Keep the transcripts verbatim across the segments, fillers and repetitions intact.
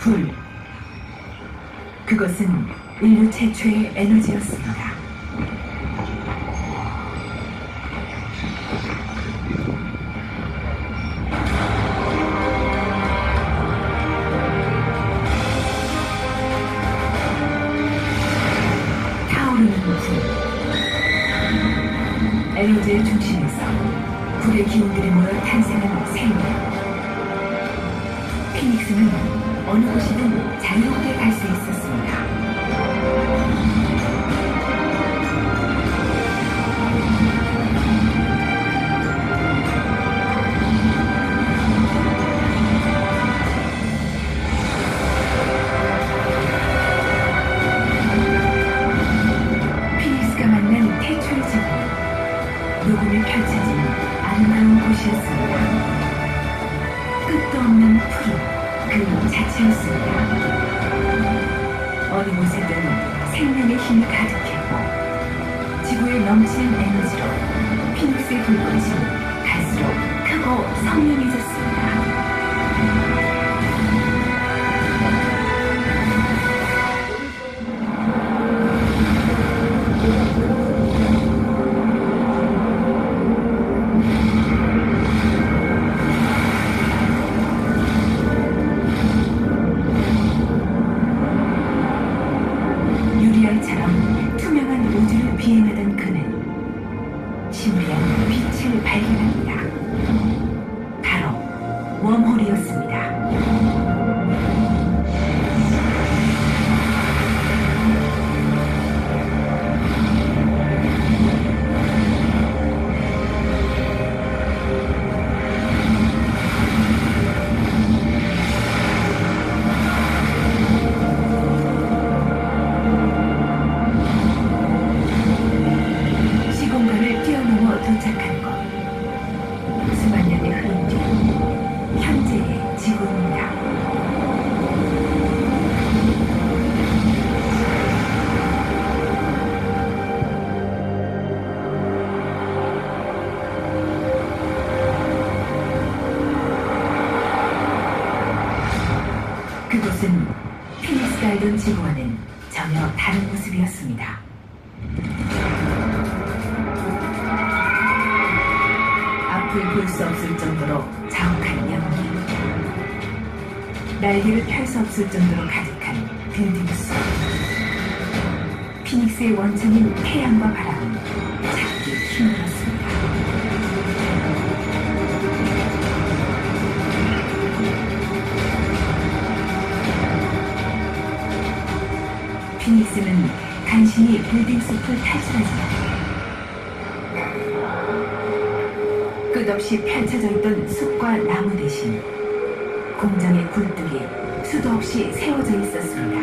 불. 그것은 인류 최초의 에너지였습니다. 타오르는 불. 에너지의 중심에서 불의 기운들이 모여 탄생한 생명. 피닉스는 어느 곳이든 자유롭게 갈 수 있었습니다. 피닉스가 만난 태초의 지구. 녹음이 펼쳐진 아름다운 곳이었습니다. 끝도 없는 푸른 그 자체였습니다. 어느 곳에든 생명의 힘이 가득했고 지구에 넘치는 에너지로 피닉스의 불꽃은 갈수록 크고 선명해졌습니다. 유리알처럼 투명한 우주를 비행하던 그는 신비한 빛을 발견합니다. 바로 웜홀이었습니다. 시공간을 뛰어넘어 도착한 곳. 수만 년의 흐름 뒤 현재의 지구입니다. 그곳은 피닉스가 알던 지구와는 전혀 다른 모습이었습니다. 앞을 볼 수 없을 정도로 자욱한 연기, 날개를 펼 수 없을 정도로 가득한 빌딩 숲. 피닉스의 원천인 태양과 바람은 잡기 힘들었습니다. 피닉스는 간신히 빌딩 숲을 탈출하지만 끝없이 펼쳐져 있던 숲과 나무 대신 공장의 굴뚝이 수도 없이 세워져 있었습니다.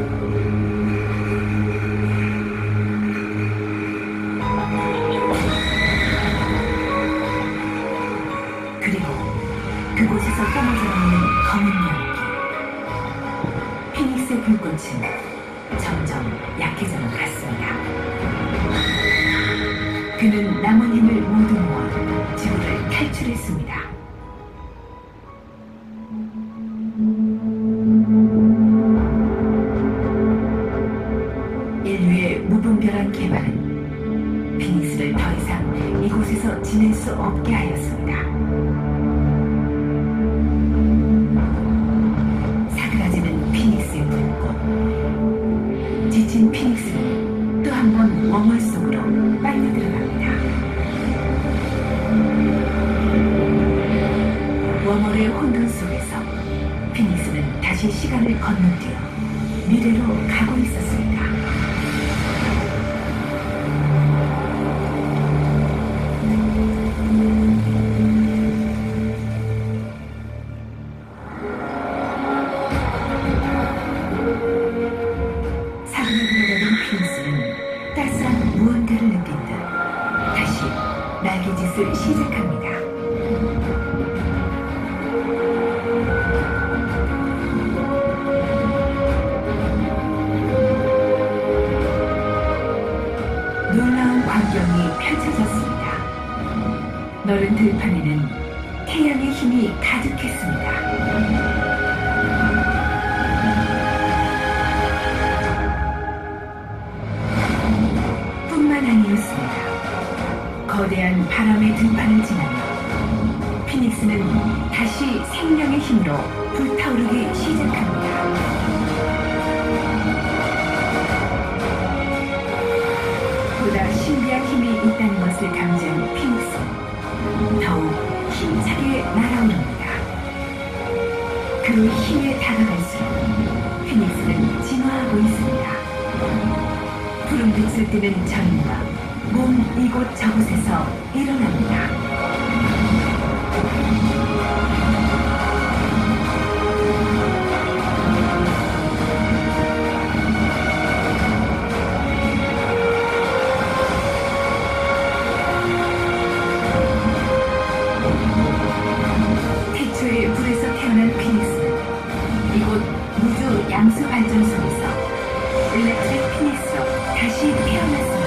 그리고 그곳에서 뿜어져 나오는 검은 연기. 피닉스의 불꽃은 점점 약해져만 갔습니다. 그는 남은 힘을 모두 모아 지구를 탈출했습니다. 인류의 무분별한 개발은 피닉스를 더 이상 이곳에서 지낼 수 없게 하였습니다. 사그라지는 피닉스의 불꽃. 지친 피닉스는 또 한 번 웜홀 속으로 빨려 들어갑니다. 웜홀의 혼돈 속에서 피닉스는 다시 시간을 건너뛰어 미래로 가고 있었습니다. 사근에 들어가던 피닉스는 따스한 무언가를 느낀 듯 다시 날개짓을 시작합니다. 놀라운 광경이 펼쳐졌습니다. 너른 들판에는 태양의 힘이 가득했습니다. 거대한 바람의 등판을 지나며 피닉스는 다시 생명의 힘으로 불타오르기 시작합니다. 보다 신비한 힘이 있다는 것을 감지한 피닉스는 더욱 힘차게 날아오릅니다. 그 힘에 다가갈수록 피닉스는 진화하고 있습니다. 푸른빛을 띠는 전인과 몸 이곳 저곳에서 일어납니다. 태초의 불에서 태어난 피닉스는 이곳 우주 양수 발전소에서 일렉트릭 피닉스로 다시 태어났습니다.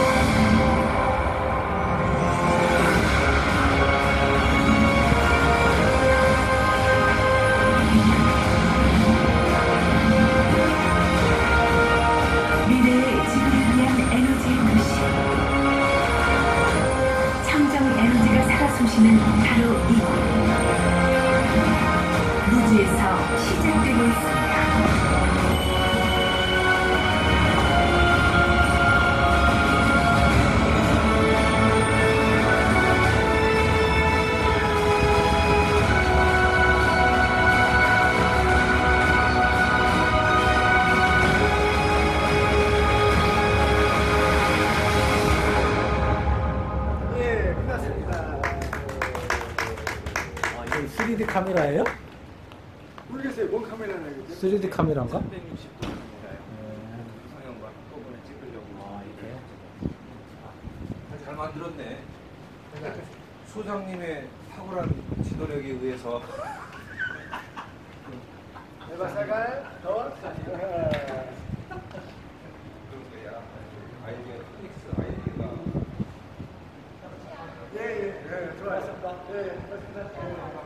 미래의 지구를 위한 에너지의 도시. 청정 에너지가 살아 숨쉬는 바로 이곳. 무지에서 시작되고 있습니다. 쓰리디 카메라예요? 모르겠어요. 뭔 카메라냐 이게. 쓰리디 카메라인가? 삼백육십 도 성형과 한꺼번에 찍으려고. 아, 이게. 잘 만들었네. 소장님의 탁월한 지도력에 의해서. 내가 사갈 더. 그런 거야. 아이디어, 피닉스 아이디어가. 예예 예, 좋아했습니다. 예, 고맙습니다. 예.